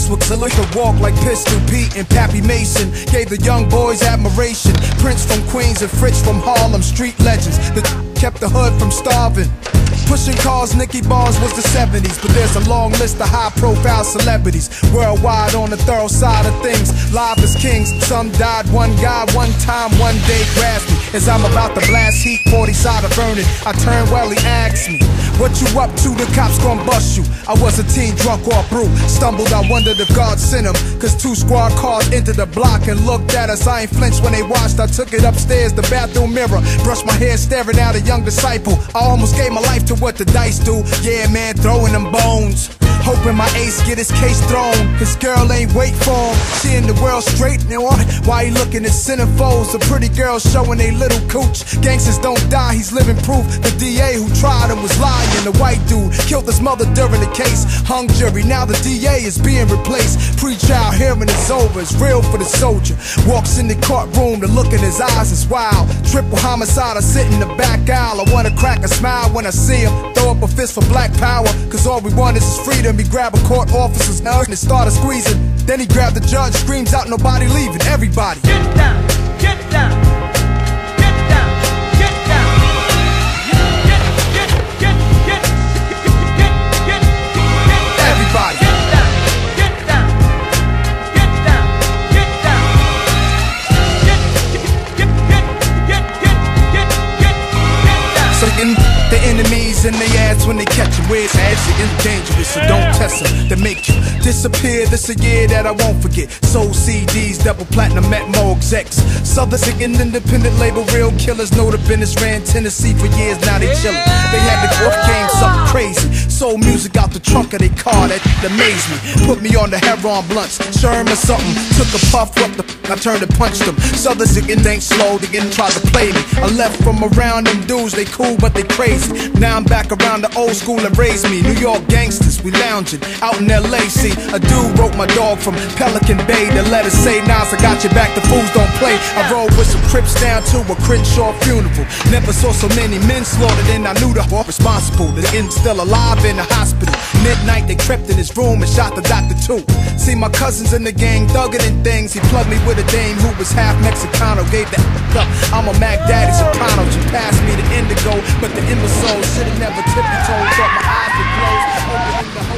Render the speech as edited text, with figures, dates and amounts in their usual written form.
Prince would walk like Pistol Pete and Pappy Mason. Gave the young boys admiration. Prince from Queens and Fritz from Harlem, street legends that kept the hood from starving. Pushing cars, Nicky Barnes was the 70s, but there's a long list of high-profile celebrities worldwide on the thorough side of things. Live as kings, some died. One guy, one time, one day grasped me as I'm about to blast heat, 40 side of burning. I turned well, he asked me, "What you up to? The cops gon' bust you." I was a teen drunk off brew, stumbled. I wondered if God sent him, cause 2 squad cars entered the block and looked at us. I ain't flinched when they watched. I took it upstairs, the bathroom mirror, brushed my hair, staring at a young disciple. I almost gave my life to what the dice do. Yeah, man, throwing them bones, hoping my ace get his case thrown. His girl ain't wait for him, she in the world straight now. Why he looking at centerfolds? The pretty girls showing they little cooch. Gangsters don't die, he's living proof. The DA who tried him was lying. The white dude killed his mother during the case. Hung jury, now the DA is being replaced. Pre-trial hearing is over, it's real for the soldier. Walks in the courtroom, the look in his eyes is wild. Triple homicide, I sit in the back aisle. I wanna crack a smile when I see him. Throw up a fist for black power, cause all we want is his freedom. He grabbed a court officer's neck and started squeezing. Then he grabbed the judge, screams out, "Nobody leaving, everybody get down, get down, get down, get down, everybody." The enemies in their ass when they catch you. Where's actually is dangerous, so don't test them. They make you disappear. This a year that I won't forget. Sold CDs, double platinum, met more execs. Southern independent label, real killers know the business. Ran Tennessee for years, now they chillin'. They had the growth game, something crazy. Sold music out the trunk of their car, that amazed me. Put me on the heroin blunts, Sherm or something. Took a puff, what the I turned and punched them. Southern ain't slow, they didn't try to play me. I left from around them dudes, they cool but they crazy. Now I'm back around the old school that raised me. New York gangsters, we lounging out in LA. See, a dude wrote my dog from Pelican Bay. The letter say, "Nas, I got your back, the fools don't play." I rode with some Crips down to a Crenshaw funeral. Never saw so many men slaughtered and I knew the responsible. The end still alive in the hospital. Midnight they crept in his room and shot the doctor too. See my cousins in the gang thugging and things. He plugged me with a dame who was half Mexicano. Gave that up, I'm a Mac Daddy Soprano. She passed me the indigo, but the imbecile should've never tippy-toed. Thought my eyes were closed, open in the